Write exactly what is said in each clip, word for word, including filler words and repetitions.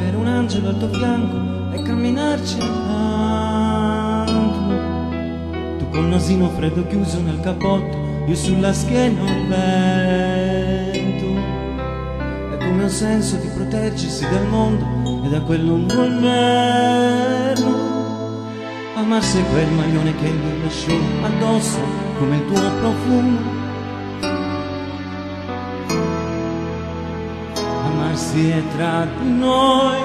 tenere un angelo al tuo fianco e camminarci accanto. Tu col nasino freddo chiuso nel cappotto, io sulla schiena il vento. E come un senso di proteggersi dal mondo e da quel lungo inverno. Amarsi è quel maglione che mi lasciò addosso come il tuo profumo. Amarsi è tra di noi.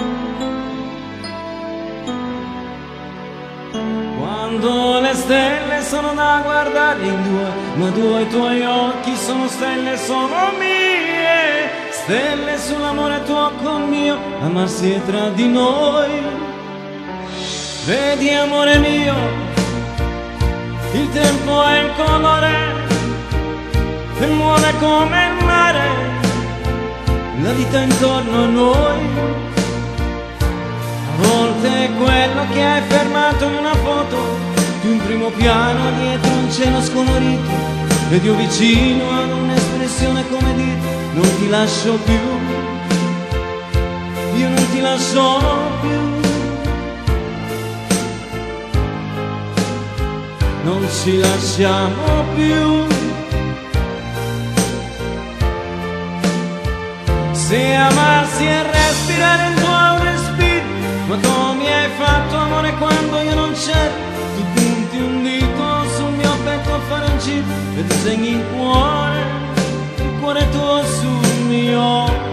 Quando le stelle sono da guardare in due, ma due tuoi occhi sono stelle, sono mie. Stelle sull'amore tuo col mio, amarsi è tra di noi. Vedi amore mio, il tempo è il colore e muove come il mare la vita intorno a noi. A volte è quello che hai fermato in una foto di un primo piano dietro un cielo scolorito, ed io vicino ad un'espressione come dire non ti lascio più, io non ti lascio più. Non ci lasciamo più. Se amarsi è respirare il tuo respiro, ma come hai fatto amore quando io non c'ero? Tu punti un dito sul mio petto a fare un giro e disegni il cuore, il cuore tuo sul mio.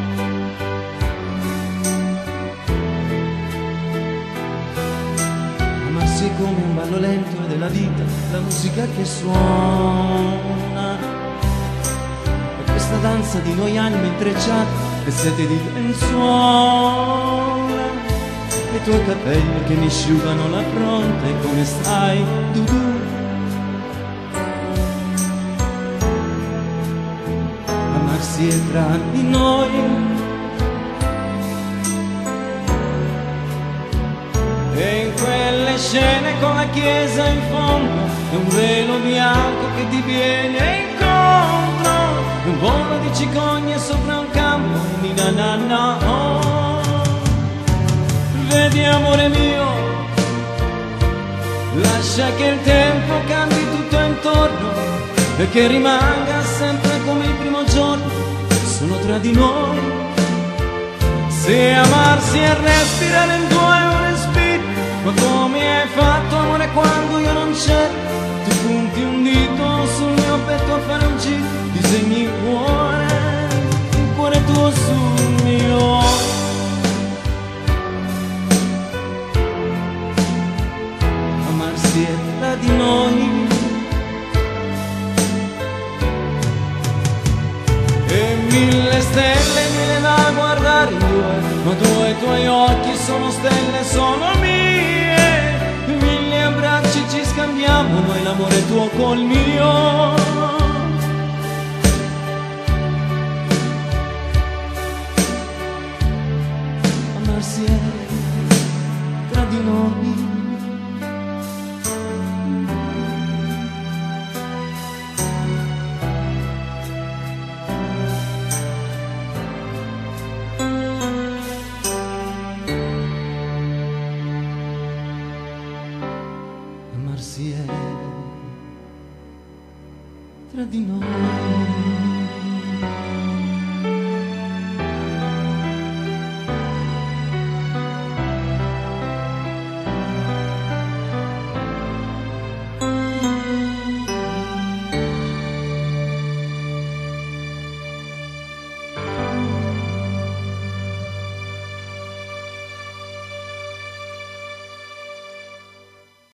Amarsi come un ballo lento della vita, la musica che suona, e questa danza di noi anime intrecciate e sete di lenzuola, e i tuoi capelli che mi asciugano la fronte. Come stai, Dudu? Amarsi è tra di noi. E in quelle scene con la chiesa in fondo è un velo bianco che ti viene incontro, un volo di cicogne sopra un campo di na na na oh. Vedi amore mio, lascia che il tempo cambi tutto intorno e che rimanga sempre come il primo giorno, sono tra di noi. Se amarsi è respirare in due è un respiro, ma come hai fatto amore quando io non c'ero? Tu punti un dito sul mio petto a fare un giro, disegni il cuore, il cuore tuo sul mio. Amarsi è tra di noi. E mille stelle, mille da guardare in due, ma due tuoi occhi sono stelle, sono mie. Mille abbracci ci scambiamo, noi l'amore tuo col mio. Amarsi è tra di noi. Amarsi è tra di noi.